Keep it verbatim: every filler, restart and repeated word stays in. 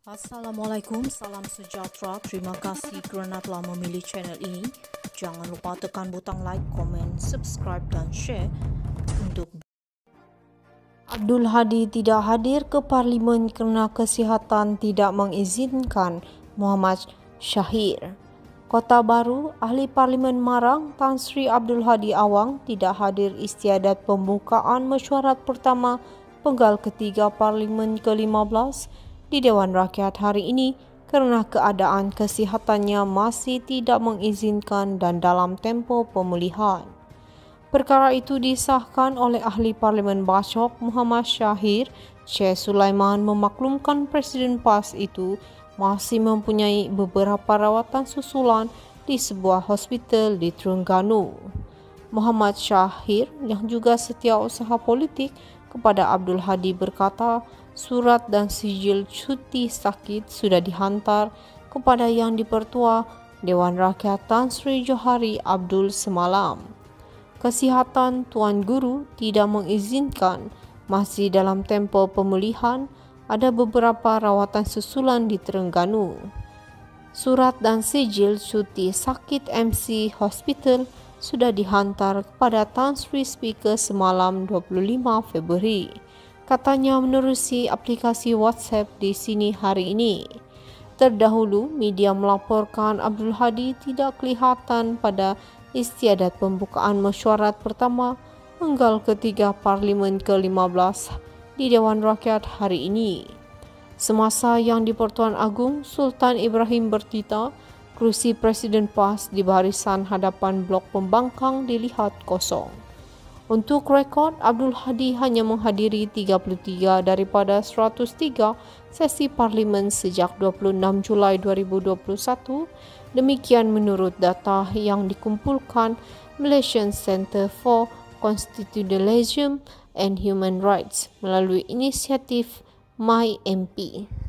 Assalamualaikum, salam sejahtera. Terima kasih kerana telah memilih channel ini. Jangan lupa tekan butang like, komen, subscribe dan share untuk Abdul Hadi tidak hadir ke Parlimen kerana kesihatan tidak mengizinkan. Muhammad Syahir. Kota Baru, Ahli Parlimen Marang Tan Sri Abdul Hadi Awang tidak hadir istiadat pembukaan mesyuarat pertama penggal ketiga Parlimen ke lima belas di Dewan Rakyat hari ini kerana keadaan kesihatannya masih tidak mengizinkan dan dalam tempoh pemulihan. Perkara itu disahkan oleh Ahli Parlimen Bachok Muhammad Syahir. Syekh Sulaiman memaklumkan Presiden P A S itu masih mempunyai beberapa rawatan susulan di sebuah hospital di Terengganu. Muhammad Syahir yang juga setiausaha politik kepada Abdul Hadi berkata, surat dan sijil cuti sakit sudah dihantar kepada Yang di-Pertua Dewan Rakyat Tan Sri Johari Abdul semalam. Kesihatan Tuan Guru tidak mengizinkan, masih dalam tempoh pemulihan, ada beberapa rawatan susulan di Terengganu. Surat dan sijil cuti sakit M C Hospital sudah dihantar kepada Tan Sri Speaker semalam dua puluh lima Februari. Katanya menerusi aplikasi WhatsApp di sini hari ini. Terdahulu, media melaporkan Abdul Hadi tidak kelihatan pada istiadat pembukaan mesyuarat pertama penggal ketiga Parlimen ke lima belas di Dewan Rakyat hari ini. Semasa Yang di-Pertuan Agong Sultan Ibrahim bertita, kerusi Presiden P A S di barisan hadapan blok pembangkang dilihat kosong. Untuk rekod, Abdul Hadi hanya menghadiri tiga puluh tiga daripada seratus tiga sesi parlimen sejak dua puluh enam Julai dua ribu dua puluh satu. Demikian menurut data yang dikumpulkan Malaysian Centre for Constitutionalism and Human Rights melalui inisiatif My M P.